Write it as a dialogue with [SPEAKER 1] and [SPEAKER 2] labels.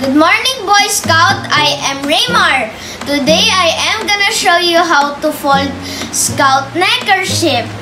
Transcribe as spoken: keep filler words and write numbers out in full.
[SPEAKER 1] Good morning, Boy Scout. I am Raymar. Today I am gonna show you how to fold Scout neckerchief.